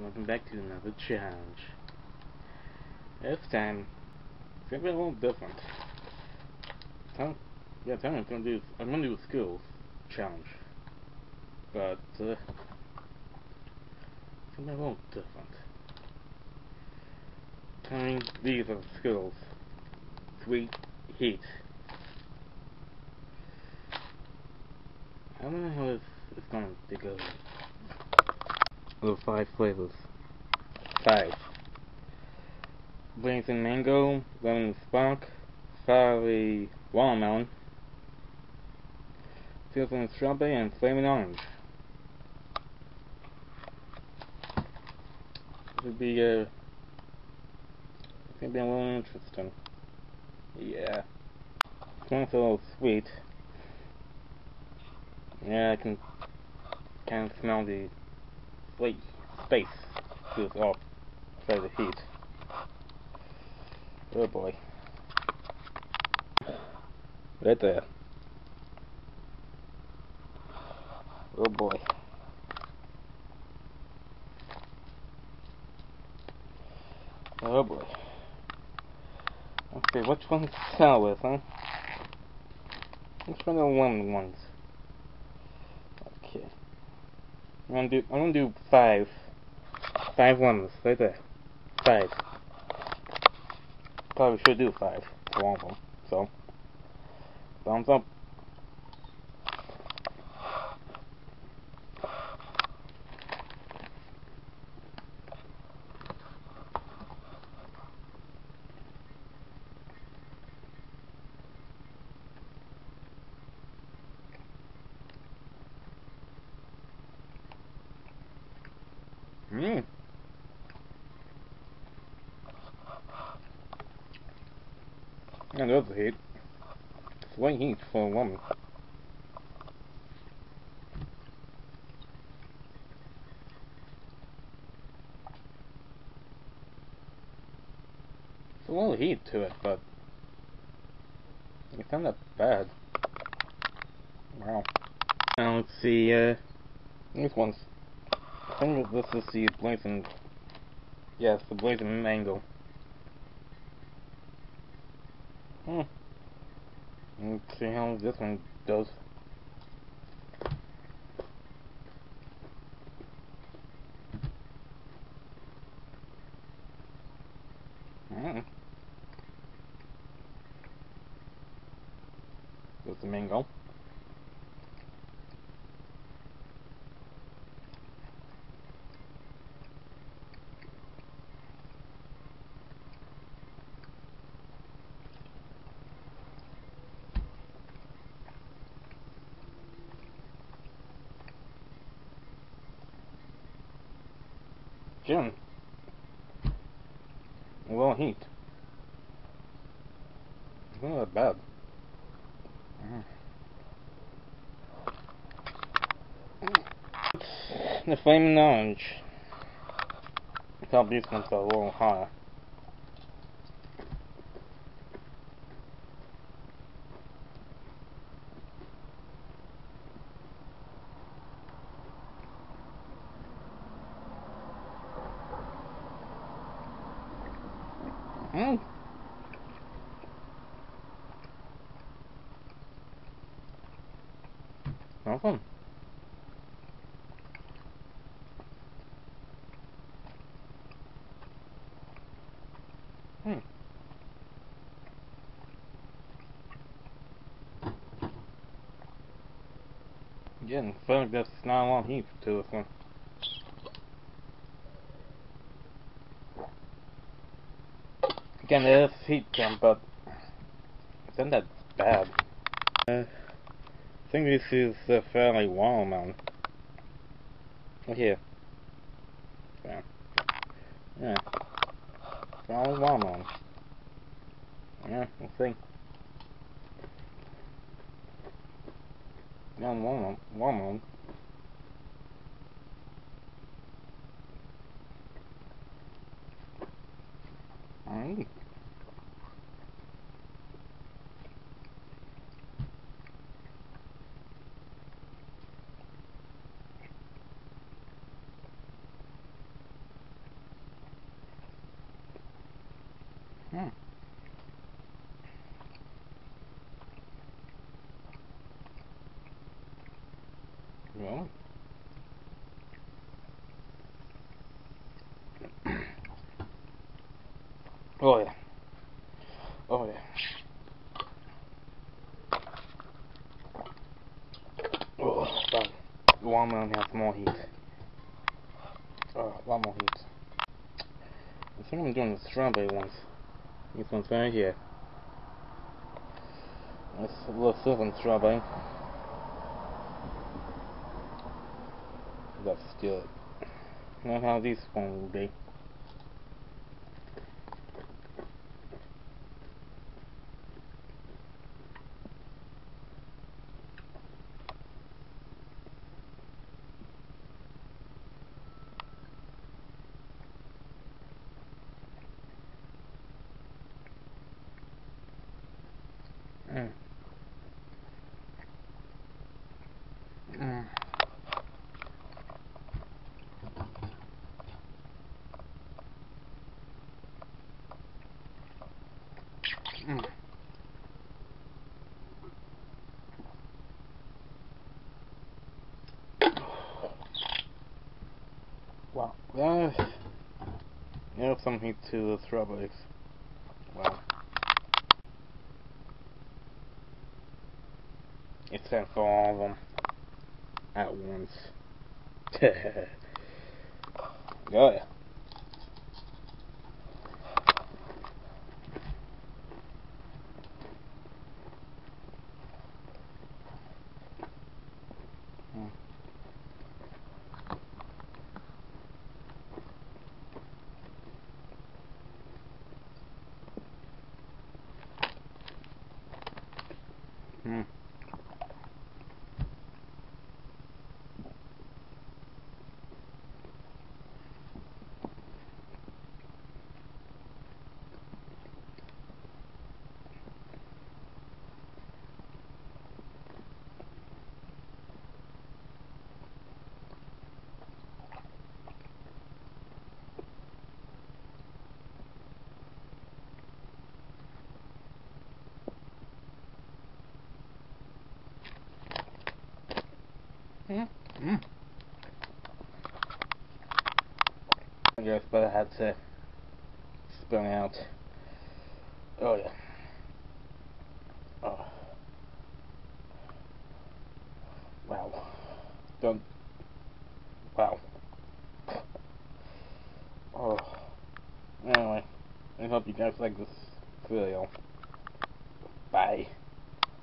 Welcome back to another challenge. This time, it's gonna be a little different. I'm gonna do a Skittles challenge, but it's gonna be a little different. These are Skittles, sweet heat. I don't know how this is going to go. There are 5 flavors. 5. Blazing mango, lemon spunk, fiery watermelon, sizzling strawberry, and flaming orange. This would be it's gonna be a little interesting. Yeah. It's a little sweet. Yeah, I can kind of smell the space goes off by the heat. Oh boy. Right there. Oh boy. Oh boy. Okay, which one's sour, huh? Which one are the lemon ones? Okay. I'm gonna do 5. 5 lemons, right there. 5. Probably should do 5 for all of them. So, thumbs up. Mmm. And there's the heat. It's light heat for a lemon. It's a little heat to it, but it's not that bad. Wow. Now let's see, these ones. I think this is the blazing, yes, the blazing mango. Let's see how this one does. There's the mango. Gin. A little heat. It's not that bad. The flaming orange. I thought these ones are a little higher. Awesome. Again, I feel like there's not a lot of heat to this one. Again, there is heat to them, but it's not that bad. I think this is fairly watermelon. Look here. Yeah. Fairly watermelon. Yeah, we'll see. Yeah, watermelon. Well. Oh yeah. Oh yeah. Oh, wow. The watermelon has more heat. Oh, a lot more heat. I think I'm doing the strawberry ones. These ones right here. That's a little southern strawberry. That's good. Now how these ones will be. Mm. Mm. Mm. Wow. There's some heat to the strawberries. Wow. It's time for all of them at once. Oh yeah. Mm. Mm. Mm. Mm. I guess, but I had to spin out. Oh yeah. Oh. Wow. Don't. Wow. Oh. Anyway, I hope you guys like this video. Bye.